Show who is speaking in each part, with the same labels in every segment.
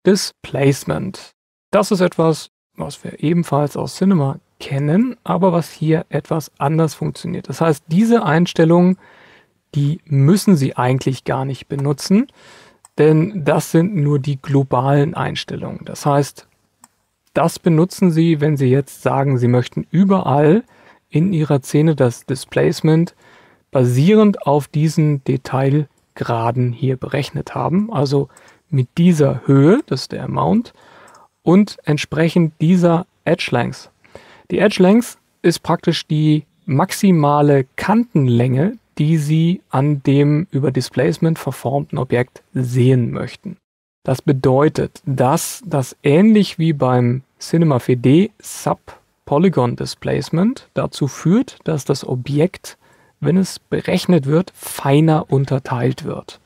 Speaker 1: Displacement. Das ist etwas, was wir ebenfalls aus Cinema kennen, aber was hier etwas anders funktioniert. Das heißt, diese Einstellungen, die müssen Sie eigentlich gar nicht benutzen, denn das sind nur die globalen Einstellungen. Das heißt, das benutzen Sie, wenn Sie jetzt sagen, Sie möchten überall in Ihrer Szene das Displacement basierend auf diesen Detailgraden hier berechnet haben, also mit dieser Höhe, das ist der Amount, und entsprechend dieser Edge Length. Die Edge Length ist praktisch die maximale Kantenlänge, die Sie an dem über Displacement verformten Objekt sehen möchten. Das bedeutet, dass das ähnlich wie beim Cinema 4D Sub-Polygon Displacement dazu führt, dass das Objekt, wenn es berechnet wird, feiner unterteilt wird.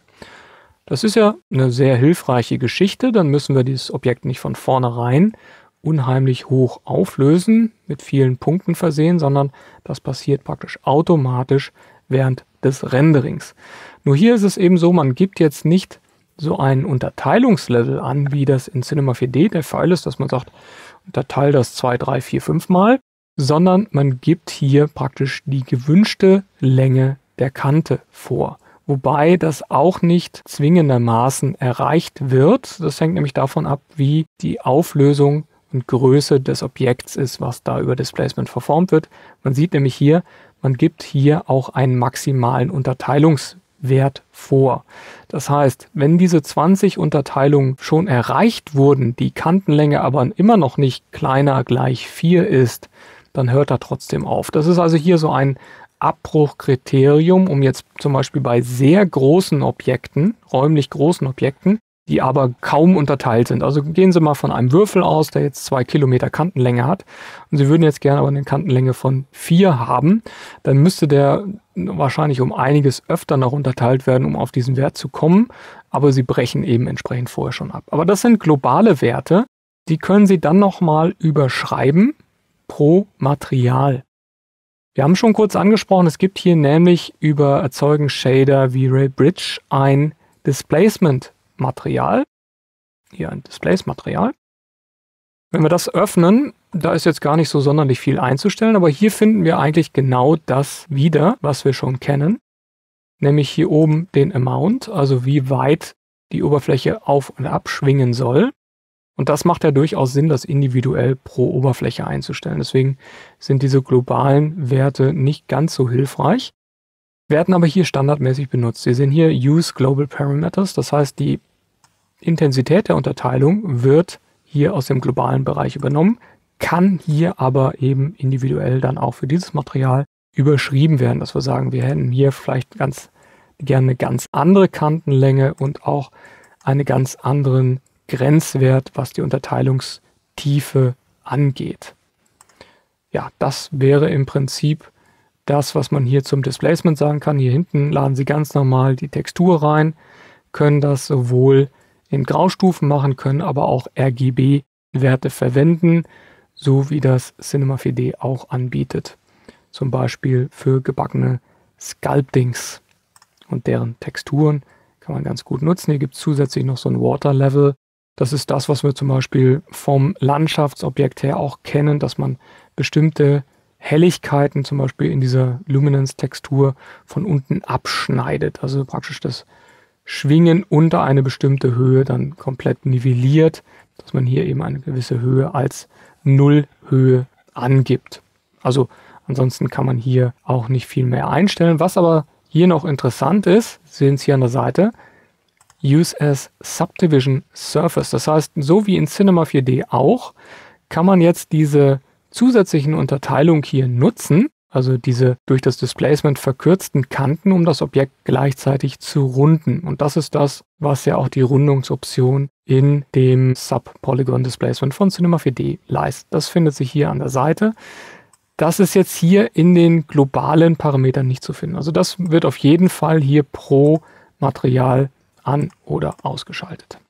Speaker 1: Das ist ja eine sehr hilfreiche Geschichte, dann müssen wir dieses Objekt nicht von vornherein unheimlich hoch auflösen, mit vielen Punkten versehen, sondern das passiert praktisch automatisch während des Renderings. Nur hier ist es eben so, man gibt jetzt nicht so einen Unterteilungslevel an, wie das in Cinema 4D der Fall ist, dass man sagt, unterteile das 2, 3, 4, 5 Mal, sondern man gibt hier praktisch die gewünschte Länge der Kante vor. Wobei das auch nicht zwingendermaßen erreicht wird. Das hängt nämlich davon ab, wie die Auflösung und Größe des Objekts ist, was da über Displacement verformt wird. Man sieht nämlich hier, man gibt hier auch einen maximalen Unterteilungswert vor. Das heißt, wenn diese 20 Unterteilungen schon erreicht wurden, die Kantenlänge aber immer noch nicht kleiner gleich 4 ist, dann hört er trotzdem auf. Das ist also hier so ein Abbruchkriterium, um jetzt zum Beispiel bei sehr großen Objekten, räumlich großen Objekten, die aber kaum unterteilt sind. Also gehen Sie mal von einem Würfel aus, der jetzt 2 Kilometer Kantenlänge hat und Sie würden jetzt gerne aber eine Kantenlänge von 4 haben, dann müsste der wahrscheinlich um einiges öfter noch unterteilt werden, um auf diesen Wert zu kommen, aber Sie brechen eben entsprechend vorher schon ab. Aber das sind globale Werte, die können Sie dann nochmal überschreiben pro Material. Wir haben schon kurz angesprochen, es gibt hier nämlich über erzeugen Shader V-Ray Bridge ein Displacement-Material. Hier ein Displace-Material. Wenn wir das öffnen, da ist jetzt gar nicht so sonderlich viel einzustellen, aber hier finden wir eigentlich genau das wieder, was wir schon kennen. Nämlich hier oben den Amount, also wie weit die Oberfläche auf und ab schwingen soll. Und das macht ja durchaus Sinn, das individuell pro Oberfläche einzustellen. Deswegen sind diese globalen Werte nicht ganz so hilfreich, werden aber hier standardmäßig benutzt. Sie sehen hier Use Global Parameters, das heißt, die Intensität der Unterteilung wird hier aus dem globalen Bereich übernommen, kann hier aber eben individuell dann auch für dieses Material überschrieben werden, dass wir sagen, wir hätten hier vielleicht ganz gerne eine ganz andere Kantenlänge und auch einen ganz anderen Grenzwert, was die Unterteilungstiefe angeht. Ja, das wäre im Prinzip das, was man hier zum Displacement sagen kann. Hier hinten laden Sie ganz normal die Textur rein, können das sowohl in Graustufen machen, können aber auch RGB-Werte verwenden, so wie das Cinema 4D auch anbietet. Zum Beispiel für gebackene Sculptings und deren Texturen kann man ganz gut nutzen. Hier gibt es zusätzlich noch so ein Water Level. Das ist das, was wir zum Beispiel vom Landschaftsobjekt her auch kennen, dass man bestimmte Helligkeiten zum Beispiel in dieser Luminance-Textur von unten abschneidet. Also praktisch das Schwingen unter eine bestimmte Höhe dann komplett nivelliert, dass man hier eben eine gewisse Höhe als Nullhöhe angibt. Also ansonsten kann man hier auch nicht viel mehr einstellen. Was aber hier noch interessant ist, sehen Sie hier an der Seite, Use as Subdivision Surface. Das heißt, so wie in Cinema 4D auch, kann man jetzt diese zusätzlichen Unterteilung hier nutzen, also diese durch das Displacement verkürzten Kanten, um das Objekt gleichzeitig zu runden. Und das ist das, was ja auch die Rundungsoption in dem Sub-Polygon Displacement von Cinema 4D leistet. Das findet sich hier an der Seite. Das ist jetzt hier in den globalen Parametern nicht zu finden. Also das wird auf jeden Fall hier pro Material an- oder ausgeschaltet.